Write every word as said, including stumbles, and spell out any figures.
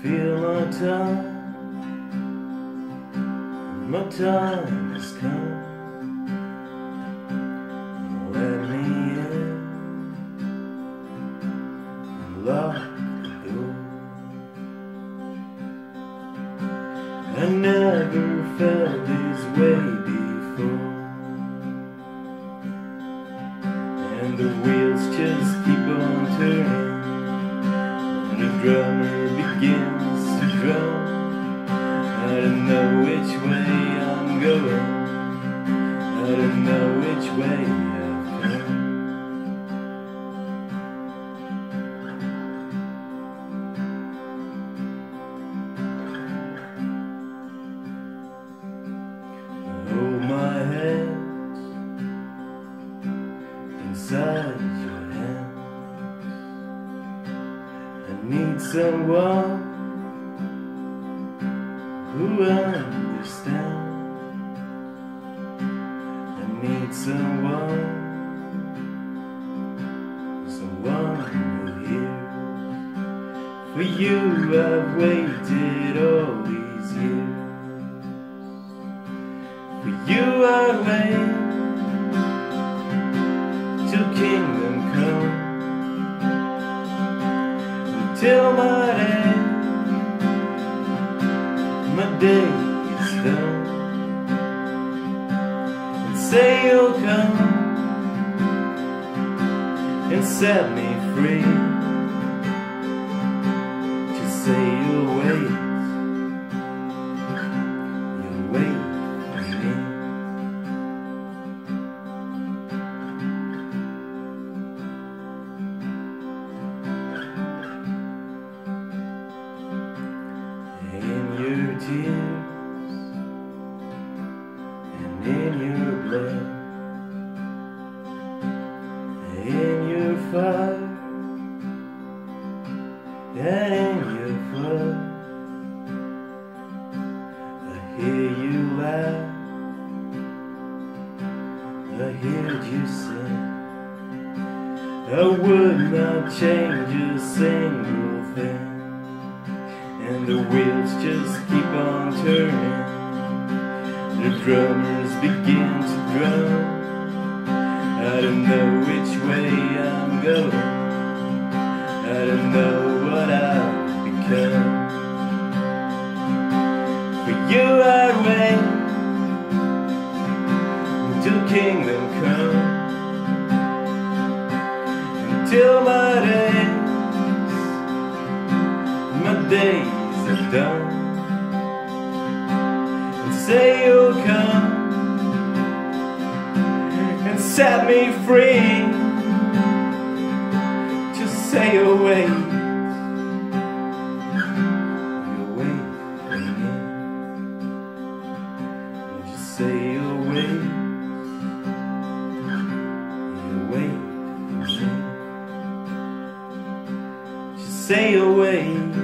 feel my time, my time has come. Let me in and lock the door. I never felt this way before, and the wheels just keep on turning. The drummer begins to drum. I don't know which way I'm going, I don't know which way I've come. Hold my head inside your hand. I need someone who understands. I need someone, someone who hears. For you I've waited all these years. For you I'd wait till kingdom come, till my day, my day is done. And say you'll come and set me free. Just say you'll wait, you'll wait for me. In your tears and in your blood, in your fire and in your flood, I hear you laugh, I heard you sing. I would not change a single thing, and the wheels just keep on turning. The drummers begin to drum. I don't know which way I'm going, I don't know what I've become. For you I'd wait until kingdom come, until my days, my days are done. And say you'll come and set me free. Just say you'll wait, you'll wait for me. Just say you'll wait, you'll wait for me. Just say you'll wait.